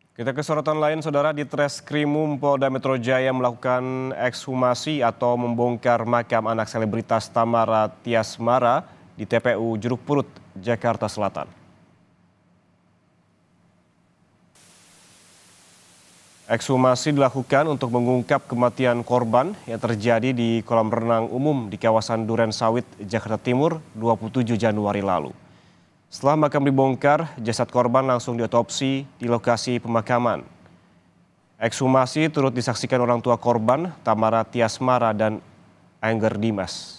Kita ke sorotan lain, Saudara. Di Treskrimum Polda Metro Jaya melakukan ekshumasi atau membongkar makam anak selebritas Tamara Tiasmara di TPU Jeruk Purut, Jakarta Selatan. Ekshumasi dilakukan untuk mengungkap kematian korban yang terjadi di kolam renang umum di kawasan Duren Sawit, Jakarta Timur, 27 Januari lalu. Setelah makam dibongkar, jasad korban langsung diotopsi di lokasi pemakaman. Ekshumasi turut disaksikan orang tua korban, Tamara Tiasmara dan Angger Dimas.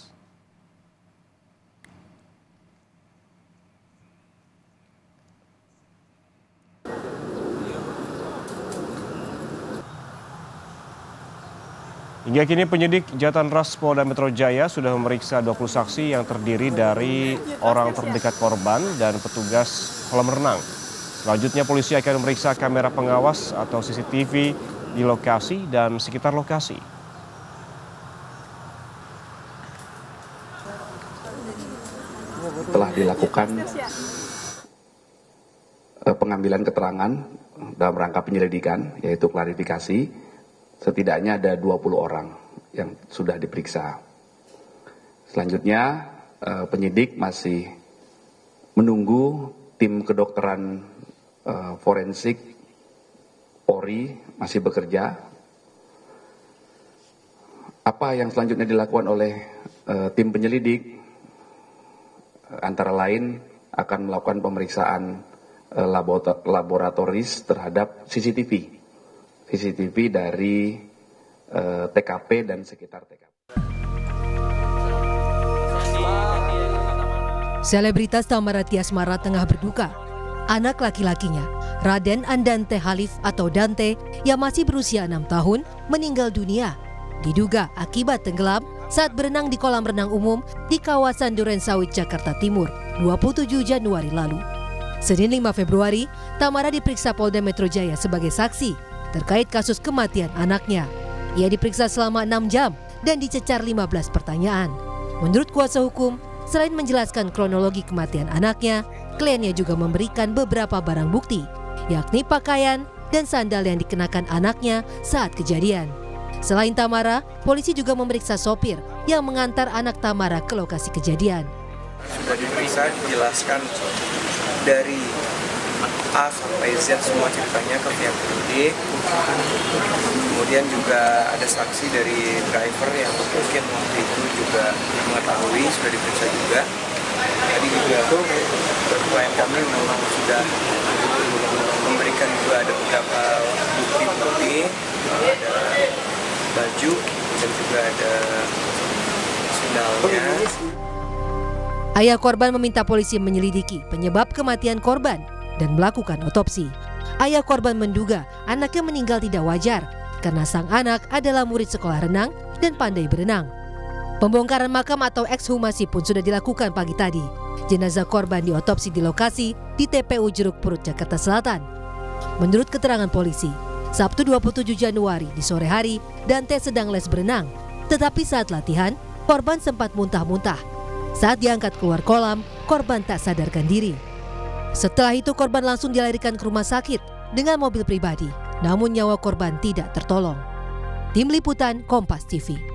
Hingga kini penyidik Jatanras Polda Metro Jaya sudah memeriksa 20 saksi yang terdiri dari orang terdekat korban dan petugas kolam renang. Selanjutnya polisi akan memeriksa kamera pengawas atau CCTV di lokasi dan sekitar lokasi. Telah dilakukan pengambilan keterangan dalam rangka penyelidikan, yaitu klarifikasi. Setidaknya ada 20 orang yang sudah diperiksa. Selanjutnya penyidik masih menunggu tim kedokteran forensik Polri masih bekerja. Apa yang selanjutnya dilakukan oleh tim penyelidik antara lain akan melakukan pemeriksaan laboratoris terhadap CCTV dari TKP dan sekitar TKP. Selebritas Tamara Tiasmara tengah berduka. Anak laki-lakinya, Raden Andante Halif atau Dante, yang masih berusia 6 tahun, meninggal dunia. Diduga akibat tenggelam saat berenang di kolam renang umum di kawasan Duren Sawit, Jakarta Timur, 27 Januari lalu. Senin 5 Februari, Tamara diperiksa Polda Metro Jaya sebagai saksi terkait kasus kematian anaknya. Ia diperiksa selama 6 jam dan dicecar 15 pertanyaan. Menurut kuasa hukum, selain menjelaskan kronologi kematian anaknya, kliennya juga memberikan beberapa barang bukti, yakni pakaian dan sandal yang dikenakan anaknya saat kejadian. Selain Tamara, polisi juga memeriksa sopir yang mengantar anak Tamara ke lokasi kejadian. Sudah diperiksa, dijelaskan dari A sampai Z semua ceritanya ke pihak penyidik. Kemudian juga ada saksi dari driver yang mungkin waktu itu juga mengetahui, sudah diperiksa juga. Tadi juga klien kami memang sudah memberikan juga ada beberapa bukti-bukti, ada baju dan juga ada sandalnya. Ayah korban meminta polisi menyelidiki penyebab kematian korban dan melakukan otopsi. Ayah korban menduga anaknya meninggal tidak wajar karena sang anak adalah murid sekolah renang dan pandai berenang. Pembongkaran makam atau ekshumasi pun sudah dilakukan pagi tadi. Jenazah korban diotopsi di lokasi di TPU Jeruk Purut, Jakarta Selatan. Menurut keterangan polisi, Sabtu 27 Januari di sore hari, Dante sedang les berenang. Tetapi saat latihan, korban sempat muntah-muntah. Saat diangkat keluar kolam, korban tak sadarkan diri. Setelah itu korban langsung dilarikan ke rumah sakit dengan mobil pribadi, namun nyawa korban tidak tertolong. Tim Liputan Kompas TV.